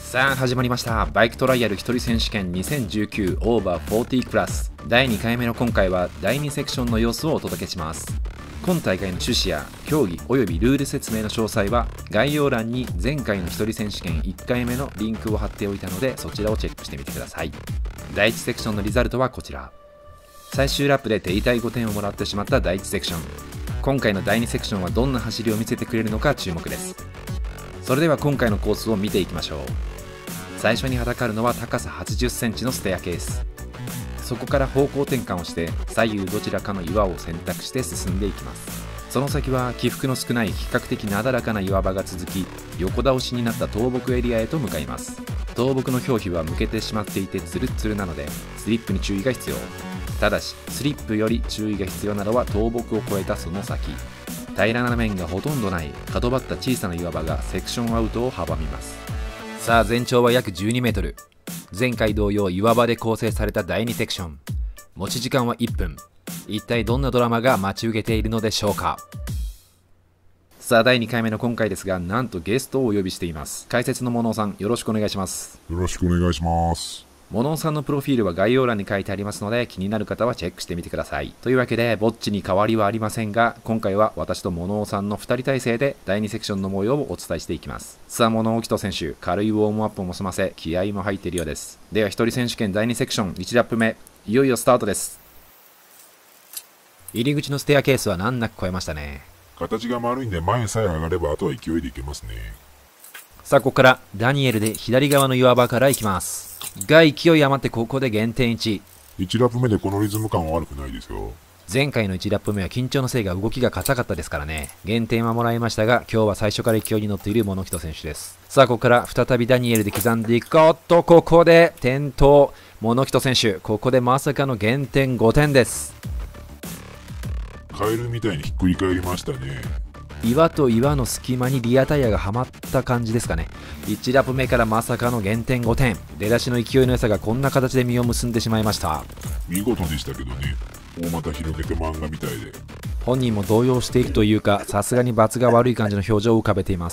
さあ始まりました。バイクトライアル一人選手権2019オーバー40クラス第2回目の今回は第2セクションの様子をお届けします。今大会の趣旨や競技およびルール説明の詳細は概要欄に前回の一人選手権1回目のリンクを貼っておいたのでそちらをチェックしてみてください。第1セクションのリザルトはこちら。最終ラップで手痛い5点をもらってしまった第1セクション。今回の第2セクションはどんな走りを見せてくれるのか注目です。それでは今回のコースを見ていきましょう。最初にはだかるのは高さ80センチのステアケース。そこから方向転換をして左右どちらかの岩を選択して進んでいきます。その先は起伏の少ない比較的なだらかな岩場が続き、横倒しになった倒木エリアへと向かいます。倒木の表皮はむけてしまっていてツルッツルなのでスリップに注意が必要。ただしスリップより注意が必要なのは倒木を越えたその先。平らな面がほとんどない角張った小さな岩場がセクションアウトを阻みます。さあ全長は約12メートル。前回同様岩場で構成された第2セクション。持ち時間は1分。一体どんなドラマが待ち受けているのでしょうか。さあ第2回目の今回ですが、なんとゲストをお呼びしています。解説のモノオさん、よろしくお願いします。 よろしくお願いします。 モノオさんのプロフィールは概要欄に書いてありますので、気になる方はチェックしてみてください。というわけでぼっちに変わりはありませんが、今回は私とモノオさんの2人体制で第2セクションの模様をお伝えしていきます。さあモノオキト選手、軽いウォームアップも済ませ気合も入っているようです。では一人選手権第2セクション1ラップ目、いよいよスタートです。入り口のステアケースは難なく越えましたね。 形が丸いんで前さえ上がればあとは勢いでいけますね。 さあここからダニエルで左側の岩場から行きます。が勢い余ってここで減点1。 1ラップ目でこのリズム感は悪くないですよ。 前回の1ラップ目は緊張のせいが動きが硬かったですからね。減点はもらいましたが、今日は最初から勢いに乗っているモノキト選手です。さあここから再びダニエルで刻んでいくか。おっとここで転倒。モノキト選手、ここでまさかの減点5点です。 カエルみたいにひっくり返りましたね。 岩と岩の隙間にリアタイヤがはまった感じですかね。1ラップ目からまさかの減点5点。出だしの勢いの良さがこんな形で実を結んでしまいました。 見事でしたけどね。大股広げて漫画みたいで。 本人も動揺しているというか、さすがに罰が悪い感じの表情を浮かべています。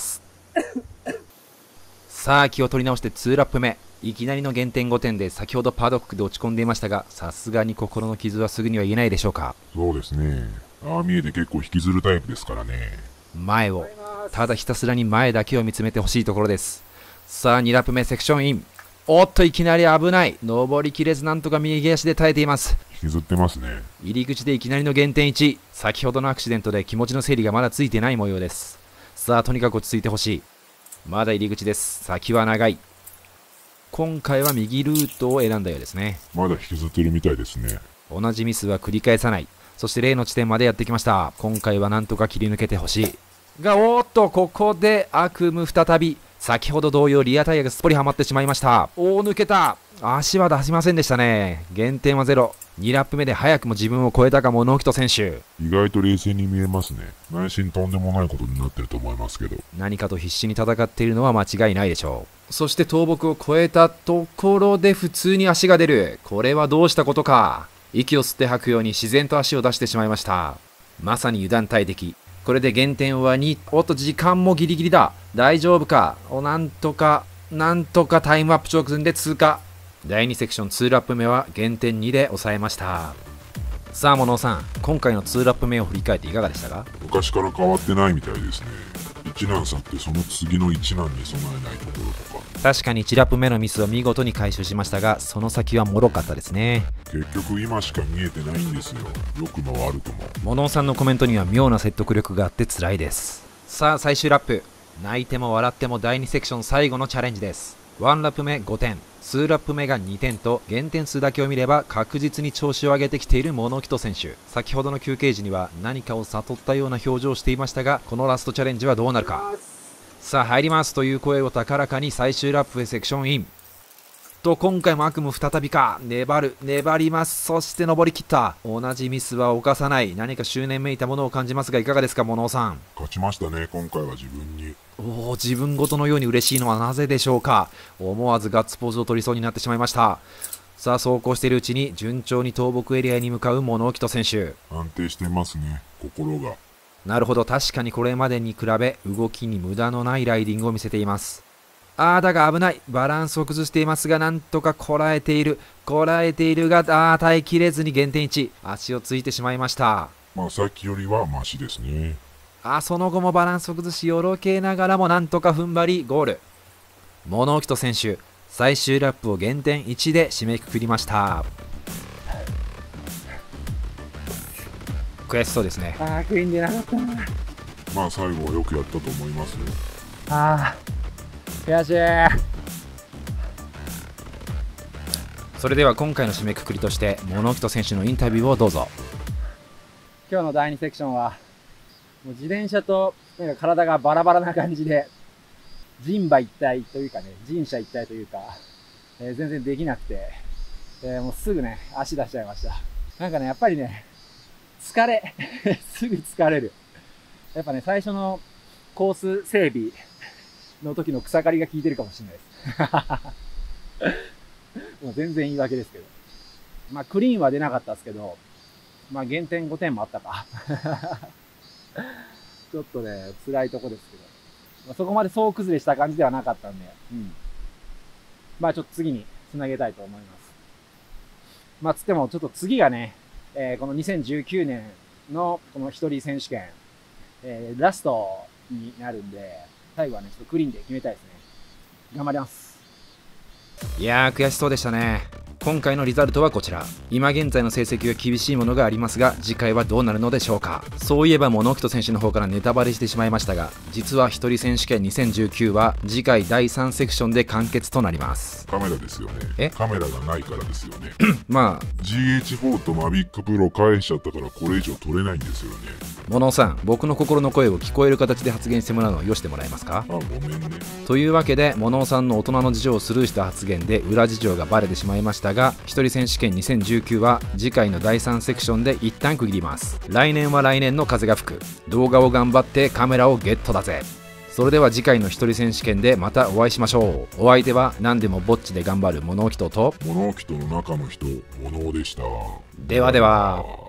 さあ気を取り直して2ラップ目。いきなりの減点5点で先ほどパドックで落ち込んでいましたが、さすがに心の傷はすぐには言えないでしょうか。 そうですね。ああ見えて結構引きずるタイプですからね。 前をただひたすらに前だけを見つめてほしいところです。さあ2ラップ目セクションイン。おっといきなり危ない。登りきれずなんとか右足で耐えています。 引きずってますね。 入り口でいきなりの減点1。先ほどのアクシデントで気持ちの整理がまだついてない模様です。さあとにかく落ち着いてほしい。まだ入り口です。先は長い。今回は右ルートを選んだようですね。 まだ引きずってるみたいですね。 同じミスは繰り返さない。そして例の地点までやってきました。今回はなんとか切り抜けてほしいが、おーっとここで悪夢再び。先ほど同様リアタイヤがすっぽりはまってしまいました。おー抜けた。足は出しませんでしたね。減点は0。2ラップ目で早くも自分を超えたかモノキト選手。 意外と冷静に見えますね。内心とんでもないことになってると思いますけど、 何かと必死に戦っているのは間違いないでしょう。そして倒木を越えたところで普通に足が出る。これはどうしたことか。息を吸って吐くように自然と足を出してしまいました。まさに油断大敵。これで減点は2。おっと時間もギリギリだ。大丈夫か。なんとかタイムアップ直前で通過。第2セクション2ラップ目は減点2で抑えました。さあモノオさん、今回の2ラップ目を振り返っていかがでしたか。 昔から変わってないみたいですね。一難去ってその次の一難に備えないところとか。 確かに1ラップ目のミスを見事に回収しましたが、その先は脆かったですね。 結局今しか見えてないんですよ。良くも悪くも。 モノオさんのコメントには妙な説得力があって辛いです。さあ最終ラップ。泣いても笑っても第2セクション最後のチャレンジです。1ラップ目5点、2ラップ目が2点と減点数だけを見れば確実に調子を上げてきているモノキト選手。先ほどの休憩時には何かを悟ったような表情をしていましたが、このラストチャレンジはどうなるか。さあ入りますという声を高らかに最終ラップへセクションインと、今回も悪夢再びか。粘ります。そして登り切った。同じミスは犯さない。何か執念めいたものを感じますがいかがですかモノオさん。 勝ちましたね今回は自分に。 おお、自分ごとのように嬉しいのはなぜでしょうか。思わずガッツポーズを取りそうになってしまいました。さあ走行しているうちに順調に倒木エリアに向かうモノキト選手。 安定してますね心が。 なるほど、確かにこれまでに比べ動きに無駄のないライディングを見せています。 だが危ない。バランスを崩していますが、なんとかこらえているが、耐えきれずに減点1。足をついてしまいました。 まあさっきよりはマシですね。 その後もバランスを崩し、よろけながらもなんとか踏ん張りゴール。物置選手、最終ラップを減点1で締めくくりました。悔しそうですね。 クイーン出なかったな。 まあ最後はよくやったと思いますよ。 悔しい。 それでは今回の締めくくりとして物置選手のインタビューをどうぞ。 今日の第2セクションはもう自転車となんか体がバラバラな感じで人馬一体というかね、人車一体というか、全然できなくて、もうすぐね足出しちゃいました。なんかねやっぱりね疲れすぐ疲れる。やっぱね最初のコース整備の時の草刈りが効いてるかもしれないです。もう全然言い訳ですけど。まあクリーンは出なかったですけど、まあ減点5点もあったか。ちょっとね、辛いとこですけど。まあ、そこまで総崩れした感じではなかったんで、まあちょっと次に繋げたいと思います。まあつってもちょっと次がね、この2019年のこの一人選手権、ラストになるんで、最後はね、ちょっとクリーンで決めたいですね。頑張ります。 いやー悔しそうでしたね。今回のリザルトはこちら。今現在の成績は厳しいものがありますが、次回はどうなるのでしょうか。そういえば物置選手の方からネタバレしてしまいましたが、実は一人選手権2019は次回第3セクションで完結となります。 カメラですよね。カメラがないからですよね。 まあ GH4 とマビックプロ返しちゃったからこれ以上取れないんですよね。 モノさん、僕の心の声を聞こえる形で発言してもらうのをよしてもらえますか。 ごめんね。 というわけでモノさんの大人の事情をスルーした発言で裏事情がバレてしまいましたが、一人選手権2019は次回の第3セクションで一旦区切ります。来年は来年の風が吹く。動画を頑張ってカメラをゲットだぜ。それでは次回の一人選手権でまたお会いしましょう。お相手は何でもぼっちで頑張る物置と物置の中の人、物置でした。 ではでは。